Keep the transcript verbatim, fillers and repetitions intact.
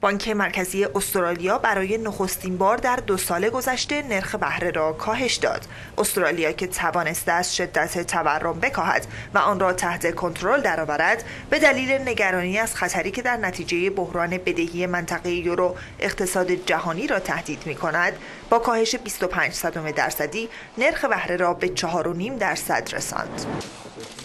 بانک مرکزی استرالیا برای نخستین بار در دو سال گذشته نرخ بهره را کاهش داد. استرالیا که توانسته از شدت تورم بکاهد و آن را تحت کنترل درآورد، به دلیل نگرانی از خطری که در نتیجه بحران بدهی منطقه یورو اقتصاد جهانی را تهدید می‌کند، با کاهش بیست و پنج صدم درصدی نرخ بهره را به چهار و نیم درصد رساند.